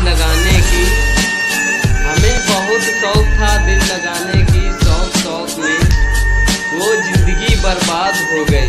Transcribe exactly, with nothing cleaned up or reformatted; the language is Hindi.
लगाने की। हमें बहुत शौक था दिल लगाने की, शौक शौक में वो जिंदगी बर्बाद हो गई।